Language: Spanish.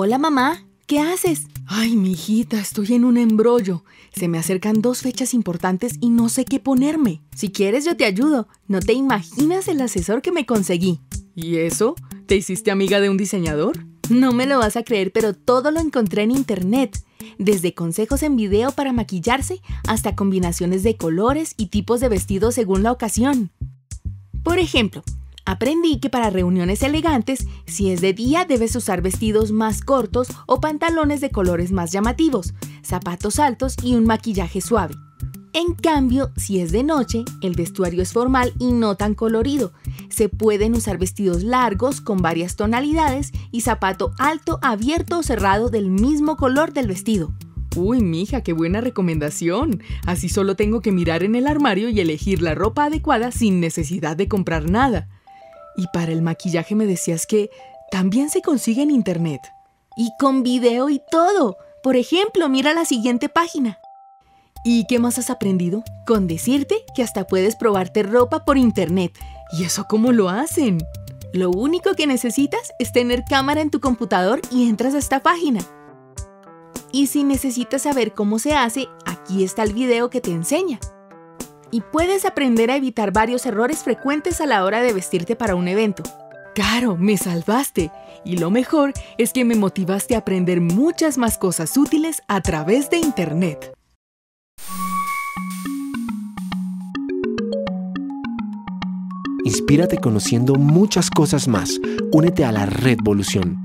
Hola, mamá. ¿Qué haces? Ay, mijita, estoy en un embrollo. Se me acercan 2 fechas importantes y no sé qué ponerme. Si quieres, yo te ayudo. No te imaginas el asesor que me conseguí. ¿Y eso? ¿Te hiciste amiga de un diseñador? No me lo vas a creer, pero todo lo encontré en internet. Desde consejos en video para maquillarse hasta combinaciones de colores y tipos de vestidos según la ocasión. Por ejemplo, aprendí que para reuniones elegantes, si es de día debes usar vestidos más cortos o pantalones de colores más llamativos, zapatos altos y un maquillaje suave. En cambio, si es de noche, el vestuario es formal y no tan colorido. Se pueden usar vestidos largos con varias tonalidades y zapato alto, abierto o cerrado del mismo color del vestido. Uy, mija, qué buena recomendación. Así solo tengo que mirar en el armario y elegir la ropa adecuada sin necesidad de comprar nada. Y para el maquillaje me decías que también se consigue en internet. Y con video y todo. Por ejemplo, mira la siguiente página. ¿Y qué más has aprendido? Con decirte que hasta puedes probarte ropa por internet. ¿Y eso cómo lo hacen? Lo único que necesitas es tener cámara en tu computador y entras a esta página. Y si necesitas saber cómo se hace, aquí está el video que te enseña. Y puedes aprender a evitar varios errores frecuentes a la hora de vestirte para un evento. ¡Caro, me salvaste! Y lo mejor es que me motivaste a aprender muchas más cosas útiles a través de internet. Inspírate conociendo muchas cosas más. Únete a la Redvolución.